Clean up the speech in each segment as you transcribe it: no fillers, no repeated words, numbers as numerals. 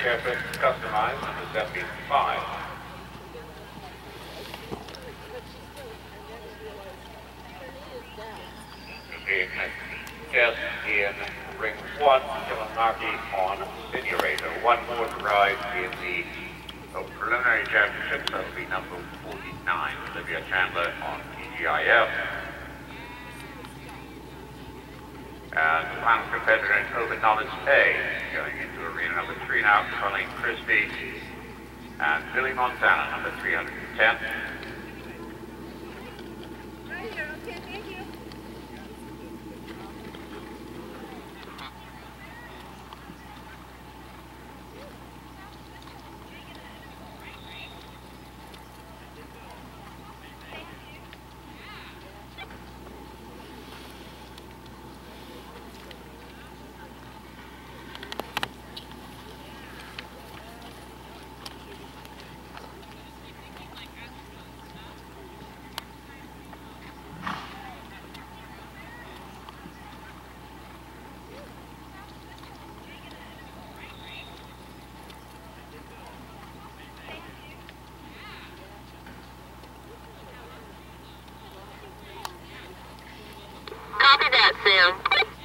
chairperson customized number 75. Just in ring 1, Yelm on Simulator. One more to ride in the preliminary championship. That will be number 49, Olivia Chandler on TGIF. And the final competitor in Open Knowledge A, going into arena number 3 now, Colleen Christie and Billy Montana, number 310. Right here, okay, thank you. Copy that, Sam.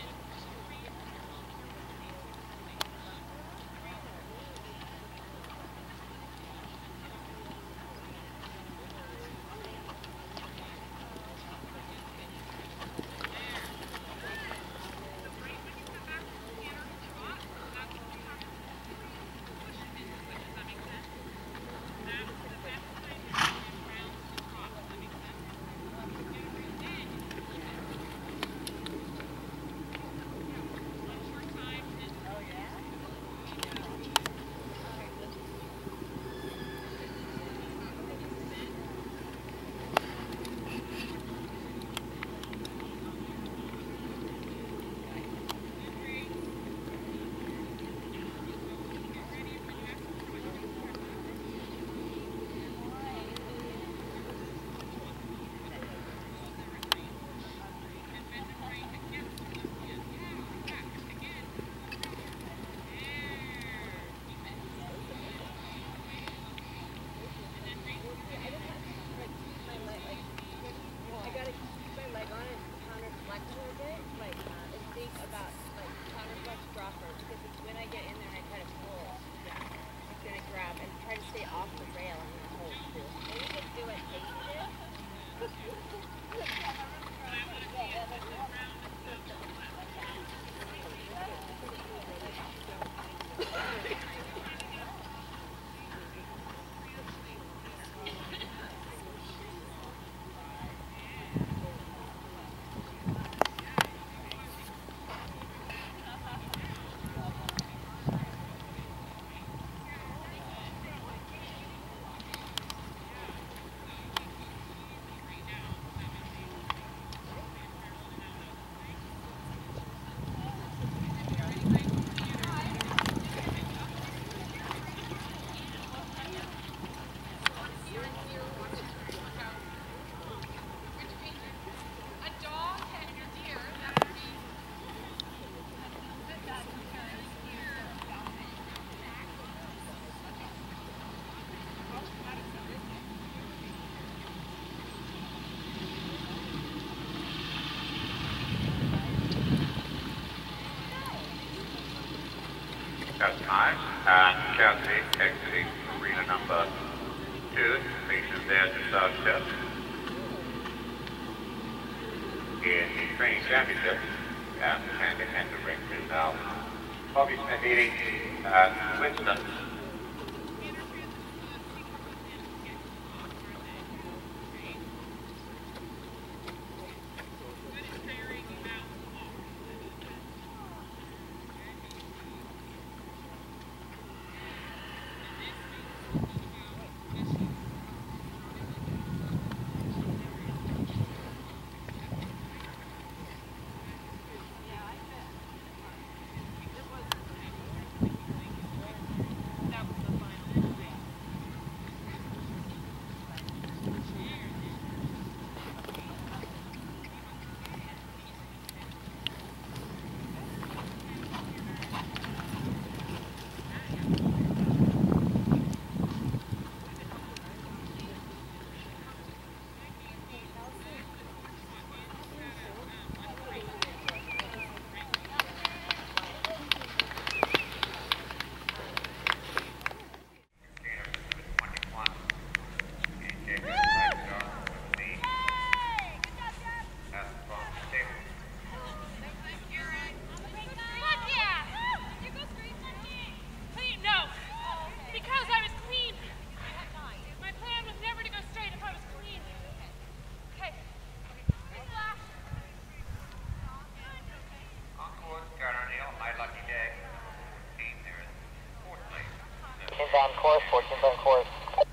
That's nice. And Cassidy exiting arena number 2. Station there to start Sept. In the training championship, and hand-to-hand ring is now Bobby Smith meeting at Winston. course, 14's on course.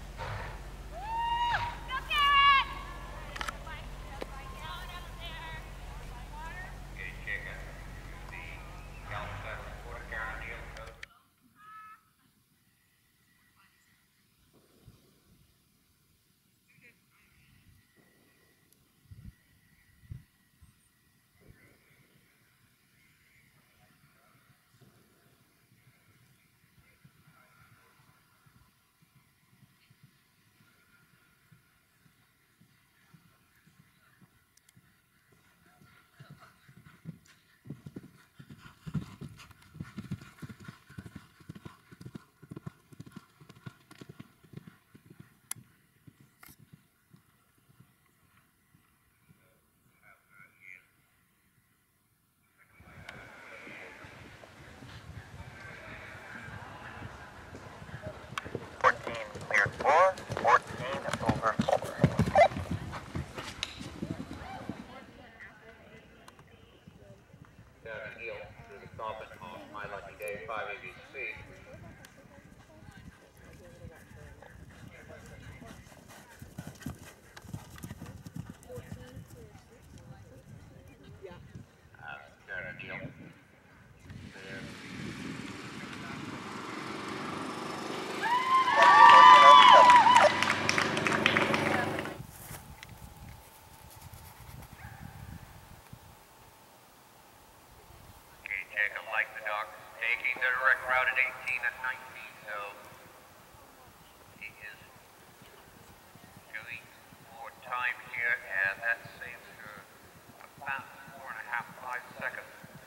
Taking the direct route at 18 and 19, so he is doing more time here, and that saves her about 4.5, 5 seconds.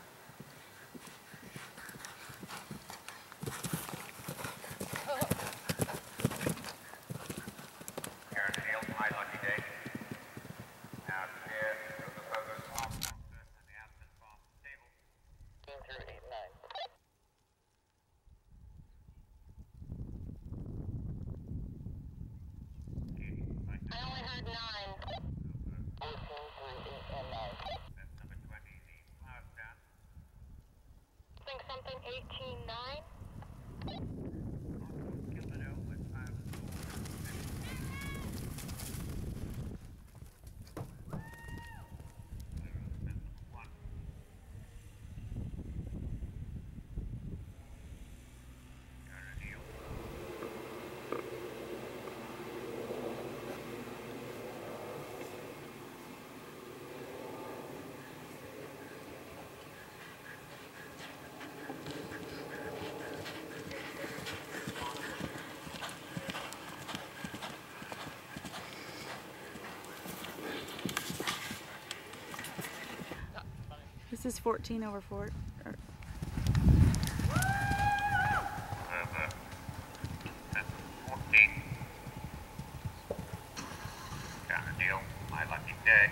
Karen Hill, my lucky day. Now clear to the further off and the Aspen farm table. 18 through 8, 9. I only heard 9. 14 through 8 and 9. That's number 20, the last down. Think something 18, 9? Killed it out with 5. This is 14 over 4. That's 14. Got a deal. My lucky day.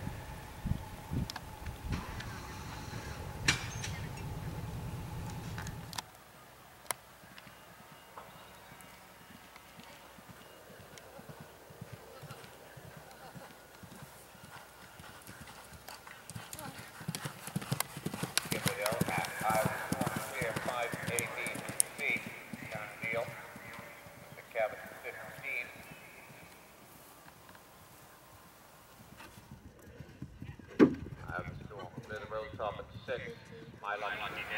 Top at 6. My lucky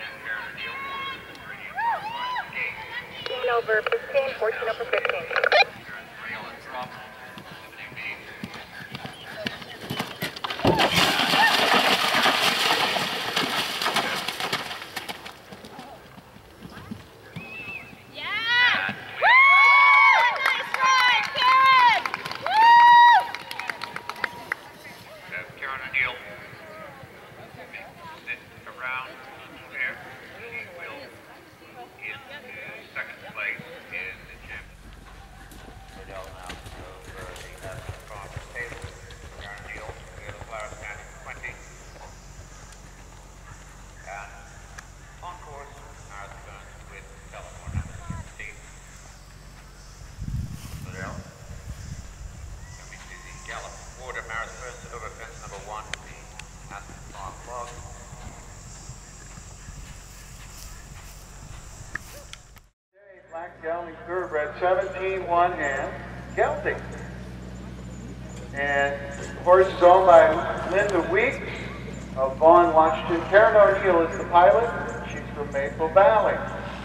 day. 15 over 15, 14 over 15. Around there, he will get to second place in Gelding thoroughbred, 17-1 and Gelding. And the horse is owned by Linda Weeks of Vaughan, Washington. Karen O'Neill is the pilot. She's from Maple Valley.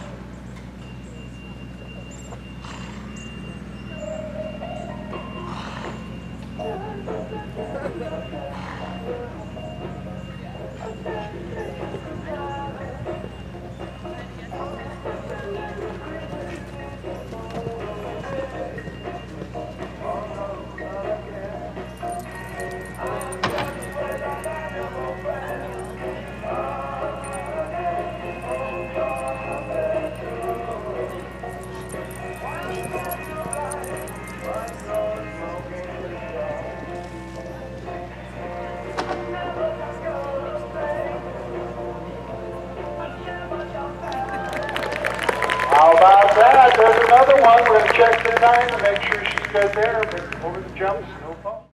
How about that? There's another one. We're going to check the time to make sure she's good there, but over the jumps, no fault.